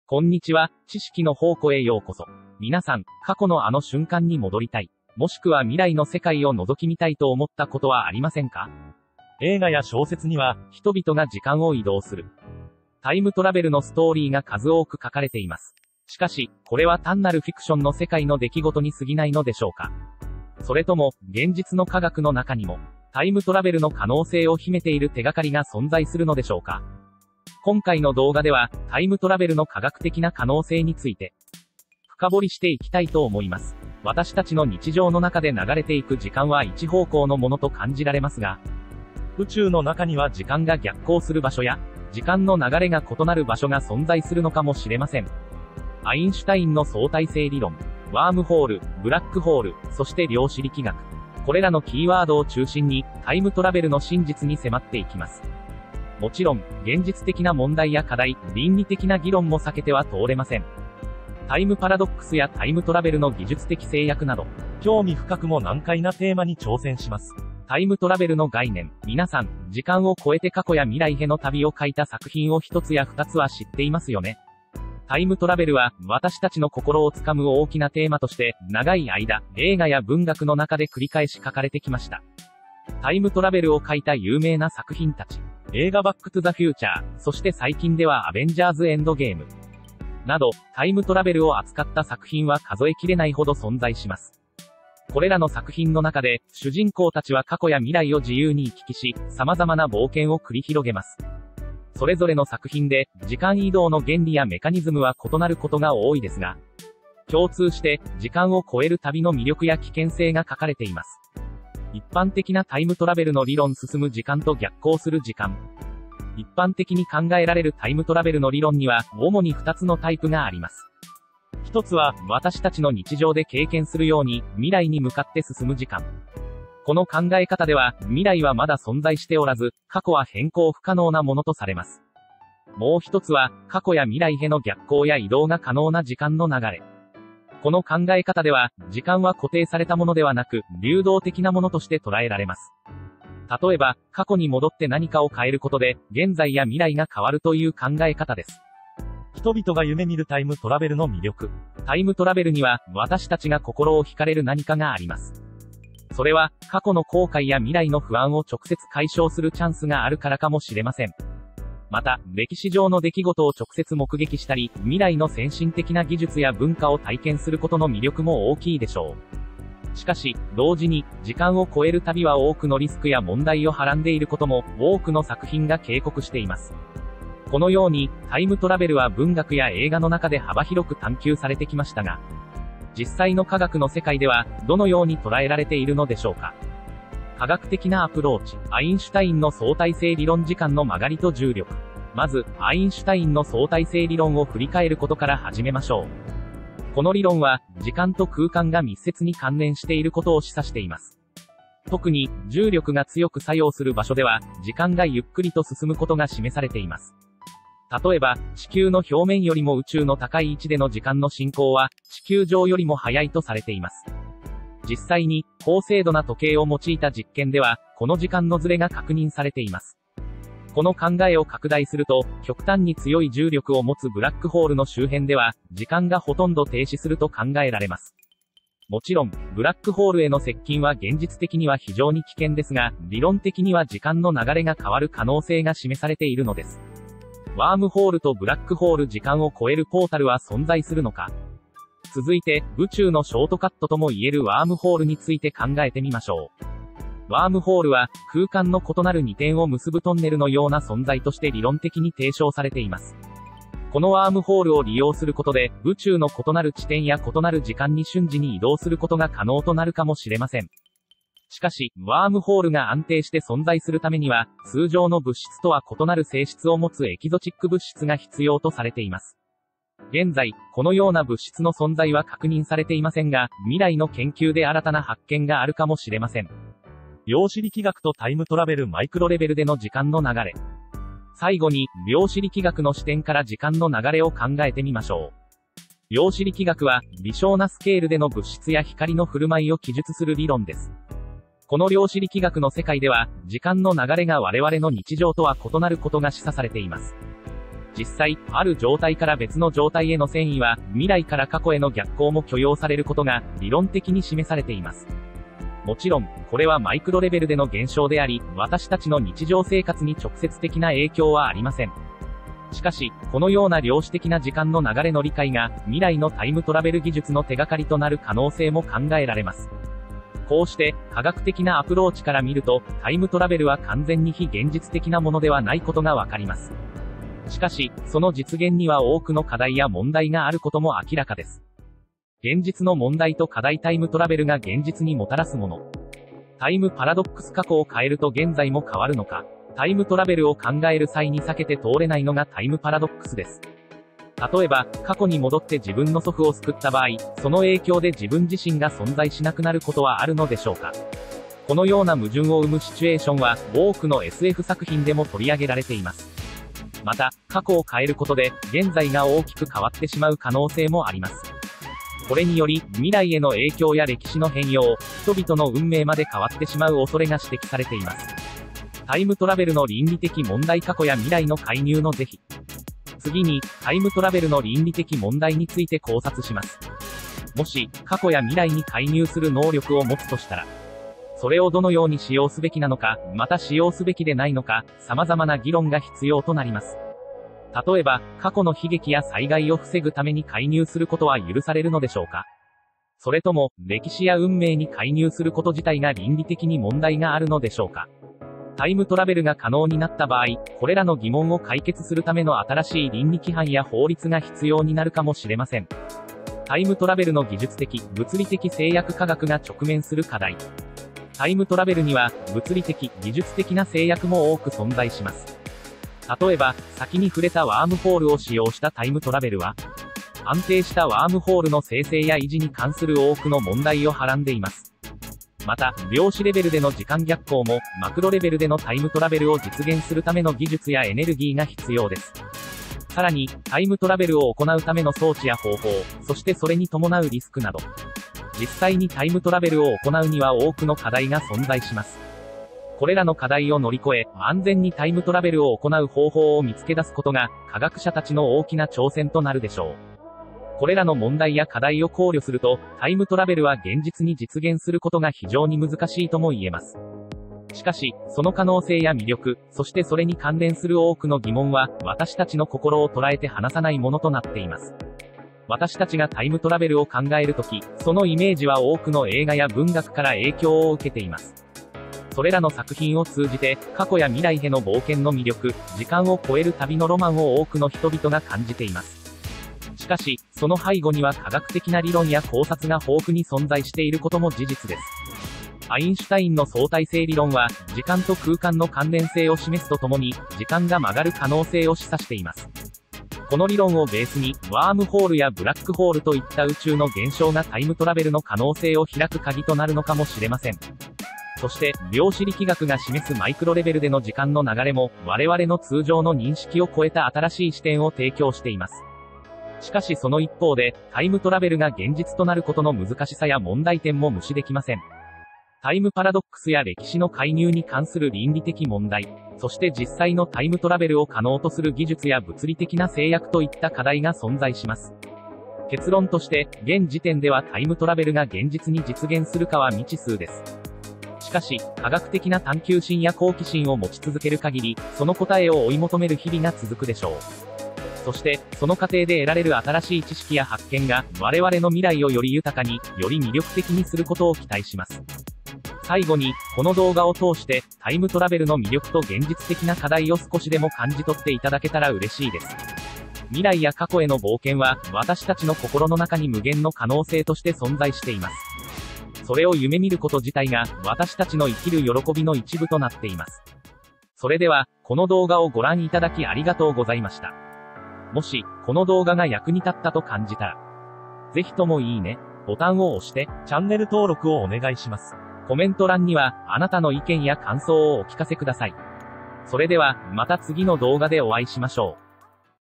こんにちは、知識の宝庫へようこそ。皆さん、過去のあの瞬間に戻りたい、もしくは未来の世界を覗き見たいと思ったことはありませんか？映画や小説には、人々が時間を移動するタイムトラベルのストーリーが数多く書かれています。しかし、これは単なるフィクションの世界の出来事に過ぎないのでしょうか？それとも、現実の科学の中にも、タイムトラベルの可能性を秘めている手がかりが存在するのでしょうか？今回の動画では、タイムトラベルの科学的な可能性について、深掘りしていきたいと思います。私たちの日常の中で流れていく時間は一方向のものと感じられますが、宇宙の中には時間が逆行する場所や、時間の流れが異なる場所が存在するのかもしれません。アインシュタインの相対性理論、ワームホール、ブラックホール、そして量子力学。これらのキーワードを中心に、タイムトラベルの真実に迫っていきます。もちろん、現実的な問題や課題、倫理的な議論も避けては通れません。タイムパラドックスやタイムトラベルの技術的制約など、興味深くも難解なテーマに挑戦します。タイムトラベルの概念、皆さん、時間を超えて過去や未来への旅を書いた作品を一つや二つは知っていますよね。タイムトラベルは、私たちの心をつかむ大きなテーマとして、長い間、映画や文学の中で繰り返し書かれてきました。タイムトラベルを書いた有名な作品たち。映画バックトゥザフューチャー、そして最近ではアベンジャーズエンドゲーム。など、タイムトラベルを扱った作品は数えきれないほど存在します。これらの作品の中で、主人公たちは過去や未来を自由に行き来し、様々な冒険を繰り広げます。それぞれの作品で、時間移動の原理やメカニズムは異なることが多いですが、共通して、時間を超える旅の魅力や危険性が書かれています。一般的なタイムトラベルの理論進む時間と逆行する時間。一般的に考えられるタイムトラベルの理論には、主に2つのタイプがあります。一つは、私たちの日常で経験するように、未来に向かって進む時間。この考え方では、未来はまだ存在しておらず、過去は変更不可能なものとされます。もう一つは、過去や未来への逆行や移動が可能な時間の流れ。この考え方では、時間は固定されたものではなく、流動的なものとして捉えられます。例えば、過去に戻って何かを変えることで、現在や未来が変わるという考え方です。人々が夢見るタイムトラベルの魅力。タイムトラベルには、私たちが心を惹かれる何かがあります。それは、過去の後悔や未来の不安を直接解消するチャンスがあるからかもしれません。また、歴史上の出来事を直接目撃したり、未来の先進的な技術や文化を体験することの魅力も大きいでしょう。しかし、同時に、時間を超える旅は多くのリスクや問題をはらんでいることも、多くの作品が警告しています。このように、タイムトラベルは文学や映画の中で幅広く探求されてきましたが、実際の科学の世界では、どのように捉えられているのでしょうか。科学的なアプローチ。アインシュタインの相対性理論時間の曲がりと重力。まず、アインシュタインの相対性理論を振り返ることから始めましょう。この理論は、時間と空間が密接に関連していることを示唆しています。特に、重力が強く作用する場所では、時間がゆっくりと進むことが示されています。例えば、地球の表面よりも宇宙の高い位置での時間の進行は、地球上よりも速いとされています。実際に、高精度な時計を用いた実験では、この時間のズレが確認されています。この考えを拡大すると、極端に強い重力を持つブラックホールの周辺では、時間がほとんど停止すると考えられます。もちろん、ブラックホールへの接近は現実的には非常に危険ですが、理論的には時間の流れが変わる可能性が示されているのです。ワームホールとブラックホール時間を超えるポータルは存在するのか。続いて、宇宙のショートカットとも言えるワームホールについて考えてみましょう。ワームホールは、空間の異なる2点を結ぶトンネルのような存在として理論的に提唱されています。このワームホールを利用することで、宇宙の異なる地点や異なる時間に瞬時に移動することが可能となるかもしれません。しかし、ワームホールが安定して存在するためには、通常の物質とは異なる性質を持つエキゾチック物質が必要とされています。現在、このような物質の存在は確認されていませんが、未来の研究で新たな発見があるかもしれません。量子力学とタイムトラベルマイクロレベルでの時間の流れ。最後に、量子力学の視点から時間の流れを考えてみましょう。量子力学は、微小なスケールでの物質や光の振る舞いを記述する理論です。この量子力学の世界では、時間の流れが我々の日常とは異なることが示唆されています。 実際、ある状態から別の状態への遷移は、未来から過去への逆行も許容されることが、理論的に示されています。もちろん、これはマイクロレベルでの現象であり、私たちの日常生活に直接的な影響はありません。しかし、このような量子的な時間の流れの理解が、未来のタイムトラベル技術の手がかりとなる可能性も考えられます。こうして、科学的なアプローチから見ると、タイムトラベルは完全に非現実的なものではないことがわかります。しかし、その実現には多くの課題や問題があることも明らかです。現実の問題と課題タイムトラベルが現実にもたらすもの。タイムパラドックス過去を変えると現在も変わるのか。タイムトラベルを考える際に避けて通れないのがタイムパラドックスです。例えば、過去に戻って自分の祖父を救った場合、その影響で自分自身が存在しなくなることはあるのでしょうか。このような矛盾を生むシチュエーションは、多くの SF 作品でも取り上げられています。また、過去を変えることで、現在が大きく変わってしまう可能性もあります。これにより、未来への影響や歴史の変容、人々の運命まで変わってしまう恐れが指摘されています。タイムトラベルの倫理的問題過去や未来の介入の是非。次に、タイムトラベルの倫理的問題について考察します。もし、過去や未来に介入する能力を持つとしたら、それをどのように使用すべきなのか、また使用すべきでないのか、様々な議論が必要となります。例えば、過去の悲劇や災害を防ぐために介入することは許されるのでしょうか。それとも、歴史や運命に介入すること自体が倫理的に問題があるのでしょうか。タイムトラベルが可能になった場合、これらの疑問を解決するための新しい倫理規範や法律が必要になるかもしれません。タイムトラベルの技術的、物理的制約科学が直面する課題。タイムトラベルには、物理的、技術的な制約も多く存在します。例えば、先に触れたワームホールを使用したタイムトラベルは、安定したワームホールの生成や維持に関する多くの問題をはらんでいます。また、量子レベルでの時間逆行も、マクロレベルでのタイムトラベルを実現するための技術やエネルギーが必要です。さらに、タイムトラベルを行うための装置や方法、そしてそれに伴うリスクなど、実際にタイムトラベルを行うには多くの課題が存在します。これらの課題を乗り越え、安全にタイムトラベルを行う方法を見つけ出すことが、科学者たちの大きな挑戦となるでしょう。これらの問題や課題を考慮すると、タイムトラベルは現実に実現することが非常に難しいとも言えます。しかし、その可能性や魅力、そしてそれに関連する多くの疑問は、私たちの心を捉えて離さないものとなっています。私たちがタイムトラベルを考えるとき、そのイメージは多くの映画や文学から影響を受けています。それらの作品を通じて、過去や未来への冒険の魅力、時間を超える旅のロマンを多くの人々が感じています。しかし、その背後には科学的な理論や考察が豊富に存在していることも事実です。アインシュタインの相対性理論は、時間と空間の関連性を示すとともに、時間が曲がる可能性を示唆しています。この理論をベースに、ワームホールやブラックホールといった宇宙の現象がタイムトラベルの可能性を開く鍵となるのかもしれません。そして、量子力学が示すマイクロレベルでの時間の流れも、我々の通常の認識を超えた新しい視点を提供しています。しかしその一方で、タイムトラベルが現実となることの難しさや問題点も無視できません。タイムパラドックスや歴史の介入に関する倫理的問題、そして実際のタイムトラベルを可能とする技術や物理的な制約といった課題が存在します。結論として、現時点ではタイムトラベルが現実に実現するかは未知数です。しかし、科学的な探求心や好奇心を持ち続ける限り、その答えを追い求める日々が続くでしょう。そして、その過程で得られる新しい知識や発見が、我々の未来をより豊かに、より魅力的にすることを期待します。最後に、この動画を通して、タイムトラベルの魅力と現実的な課題を少しでも感じ取っていただけたら嬉しいです。未来や過去への冒険は、私たちの心の中に無限の可能性として存在しています。それを夢見ること自体が、私たちの生きる喜びの一部となっています。それでは、この動画をご覧いただきありがとうございました。もし、この動画が役に立ったと感じたら、ぜひともいいね、ボタンを押して、チャンネル登録をお願いします。コメント欄には、あなたの意見や感想をお聞かせください。それでは、また次の動画でお会いしましょう。